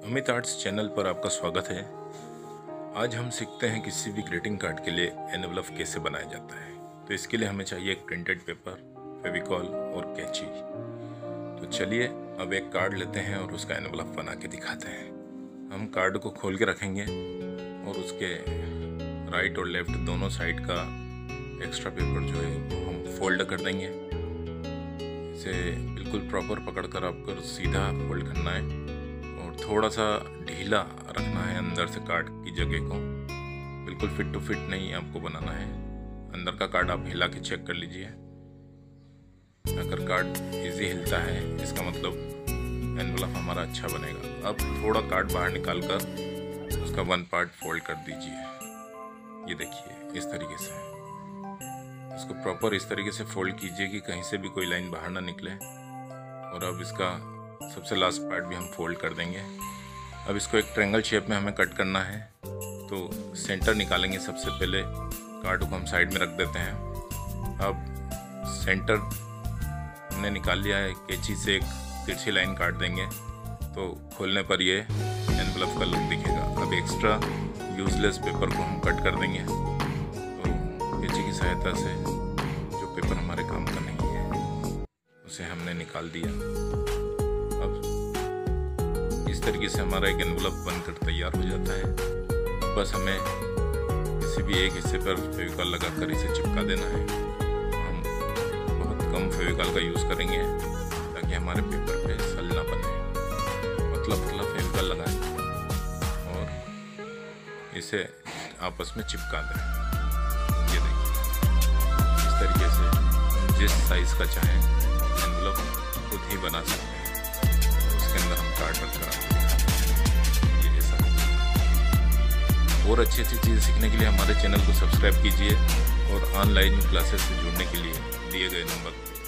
Amit arts channel पर आपका स्वागत है। आज हम सीखते हैं किसी भी ग्रीटिंग कार्ड के लिए एनवेलप कैसे बनाया जाता है। तो इसके लिए हमें चाहिए एक प्रिंटेड पेपर, फेविकॉल और कैंची। तो चलिए अब एक कार्ड लेते हैं और उसका एनवेलप बना के दिखाते हैं। हम कार्ड को खोल के रखेंगे और उसके राइट और लेफ्ट दोनों साइड का एक्स्ट्रा पेपर जो है वो हम फोल्ड कर देंगे। इसे बिल्कुल प्रॉपर पकड़कर आपको सीधा फोल्ड करना है और थोड़ा सा ढीला रखना है अंदर से कार्ड की जगह को। बिल्कुल फिट टू फिट नहीं आपको बनाना है। अंदर का कार्ड आप हिला के चेक कर लीजिए। अगर कार्ड इजी हिलता है इसका मतलब एनवेलप हमारा अच्छा बनेगा। अब थोड़ा कार्ड बाहर निकाल कर उसका वन पार्ट फोल्ड कर दीजिए। ये देखिए इस तरीके से इसको प्रॉपर इस तरीके से फोल्ड कीजिए कि कहीं से भी कोई लाइन बाहर ना निकले। और अब इसका सबसे लास्ट पार्ट भी हम फोल्ड कर देंगे। अब इसको एक ट्रायंगल शेप में हमें कट करना है। तो सेंटर निकालेंगे। सबसे पहले कार्ड को हम साइड में रख देते हैं। अब सेंटर हमने निकाल लिया है। कैंची से एक तिरछी लाइन काट देंगे तो खोलने पर ये एनवेलप का लुक दिखेगा। अब एक्स्ट्रा यूजलेस पेपर को हम कट कर देंगे। तो कैंची की सहायता से जो पेपर हमारे काम का नहीं है उसे हमने निकाल दिया। अब इस तरीके से हमारा एक एनवेलप बनकर तैयार हो जाता है। बस हमें किसी भी एक हिस्से पर फेविकॉल लगाकर इसे चिपका देना है। हम बहुत कम फेविकॉल का यूज़ करेंगे ताकि हमारे पेपर पे सल ना बने। पतला फेविकॉल लगाएं और इसे आपस में चिपका दें। ये देखिए इस तरीके से जिस साइज़ का चाहें एनवेलप खुद ही बना सकते हैं। उसके अंदर हम कार्ड रखकर ये ऐसा। और अच्छी चीज़ें सीखने के लिए हमारे चैनल को सब्सक्राइब कीजिए और ऑनलाइन क्लासेस से जुड़ने के लिए दिए गए नंबर